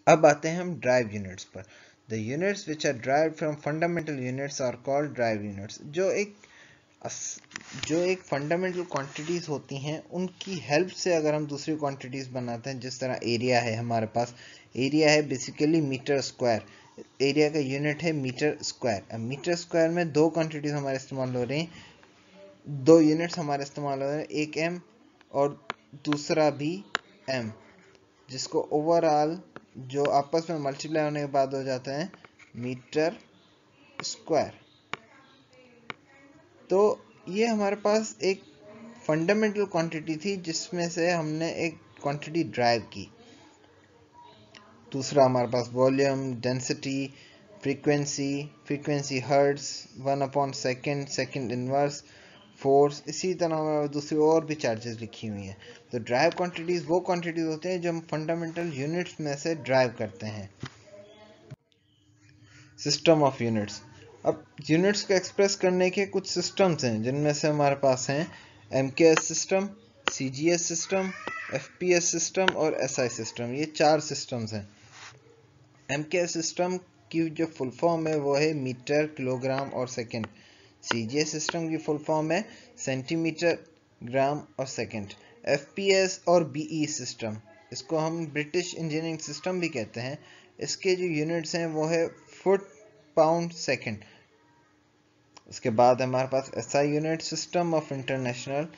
अब आते हैं हम ड्राइव यूनिट्स पर। The units which are derived from fundamental units are called derived units. जो एक फंडामेंटल क्वांटिटीज होती हैं उनकी हेल्प से अगर हम दूसरी क्वांटिटीज बनाते हैं, जिस तरह एरिया है, हमारे पास एरिया है बेसिकली मीटर स्क्वायर, एरिया का यूनिट है मीटर स्क्वायर। अब मीटर स्क्वायर में दो क्वांटिटीज हमारे इस्तेमाल हो रही हैं, दो यूनिट्स हमारे इस्तेमाल हो रहे हैं, एक एम और दूसरा भी एम, जिसको ओवरऑल जो आपस में मल्टीप्लाई होने के बाद हो जाता है मीटर स्क्वायर। तो ये हमारे पास एक फंडामेंटल क्वांटिटी थी जिसमें से हमने एक क्वांटिटी ड्राइव की। दूसरा हमारे पास वॉल्यूम, डेंसिटी, फ्रीक्वेंसी हर्ट्ज, 1/सेकंड, सेकंड इनवर्स, फोर्स, इसी तरह दूसरी और भी चार्जेस लिखी हुई हैं। तो ड्राइव क्वांटिटीज वो क्वांटिटीज होते हैं जो हम फंडामेंटल यूनिट्स में से ड्राइव करते हैं। System of units. अब यूनिट्स को एक्सप्रेस करने के कुछ सिस्टम्स हैं, जिनमें से हमारे पास हैं MKS system, CGS system, FPS system और एसआई सिस्टम। ये चार सिस्टम्स हैं। एमकेएस सिस्टम की जो फुल फॉर्म है वो है मीटर, किलोग्राम और सेकंड। सीजीएस सिस्टम की फुल फॉर्म है सेंटीमीटर, ग्राम और सेकंड। एफपीएस और बीई सिस्टम, इसको हम ब्रिटिश इंजीनियरिंग सिस्टम भी कहते हैं, इसके जो यूनिट्स हैं वो है फुट, पाउंड, सेकंड। उसके बाद हमारे पास SI unit, system of international,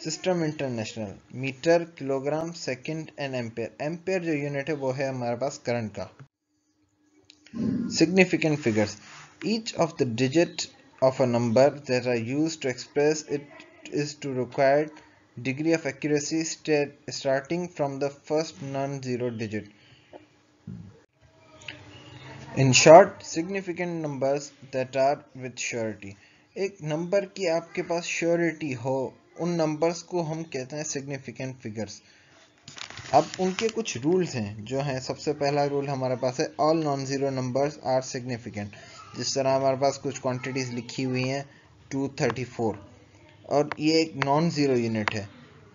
metre, kilogram, second and ampere. Ampere जो यूनिट है वो है हमारे पास करंट का। Significant figures. Each of the digit of a number that are used to express it is to required degree of accuracy starting from the first non-zero digit. In short, significant numbers that are with surety. एक number की आपके पास surety हो, उन numbers को हम कहते हैं significant figures. अब उनके कुछ रूल्स हैं जो हैं। सबसे पहला रूल हमारे पास है all non zero numbers are significant. जिस तरह हमारे पास कुछ क्वांटिटीज लिखी हुई हैं 234, और ये एक नॉन जीरो यूनिट है।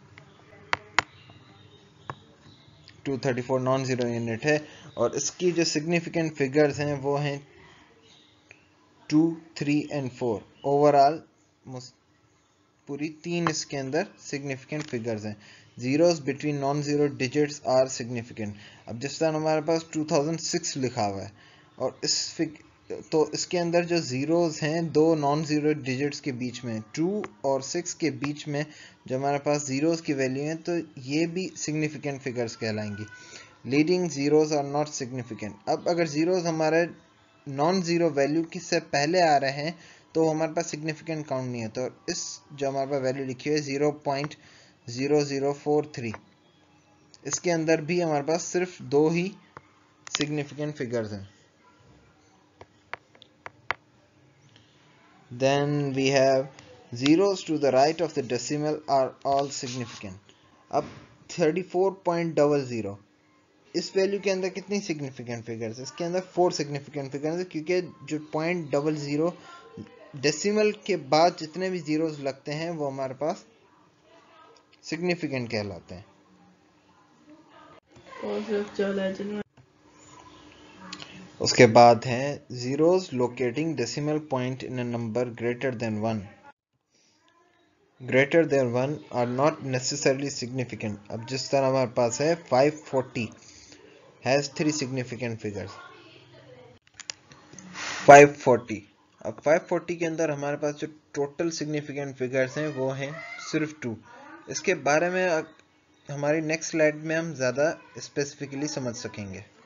234 नॉन जीरो यूनिट है और इसकी जो सिग्निफिकेंट फिगर्स हैं वो हैं 2, 3 एंड 4। ओवरऑल पूरी तीन इसके अंदर सिग्निफिकेंट फिगर्स हैं। Zeros between non zero digits are significant. अब जिस तरह हमारे पास 2006 लिखा हुआ है और तो इसके अंदर जो जीरोस हैं दो नॉन जीरो डिजिट्स के बीच में, 2 और 6 के बीच में जो हमारे पास जीरोस की वैल्यू है, तो ये भी सिग्निफिकेंट फिगर्स कहलाएंगी। Leading zeros are not significant. अब अगर जीरोस हमारे नॉन जीरो वैल्यू की से पहले आ रहे हैं तो हमारे पास सिग्निफिकेंट काउंट नहीं है। तो इस जो हमारे पास वैल्यू लिखी है 0.0043, इसके अंदर भी हमारे पास सिर्फ दो ही सिग्निफिकेंट फिगर्स हैं। Then we have zeros to the right of the decimal are all significant. अब 34.00, इस वैल्यू के अंदर कितनी सिग्निफिकेंट फिगर्स है? इसके अंदर 4 सिग्निफिकेंट फिगर्स है, क्योंकि जो 0.00 डेसिमल के बाद जितने भी जीरोस लगते हैं वो हमारे पास सिग्निफिकेंट कहलाते हैं। उसके बाद है zeros locating decimal point in a number greater than 1 are not necessarily significant. अब जिस तरह हमारे पास है 540 हैज 3 सिग्निफिकेंट फिगर्स। 540, अब 540 के अंदर हमारे पास जो टोटल सिग्निफिकेंट फिगर्स हैं वो हैं सिर्फ 2। इसके बारे में हमारी नेक्स्ट स्लाइड में हम ज़्यादा स्पेसिफिकली समझ सकेंगे।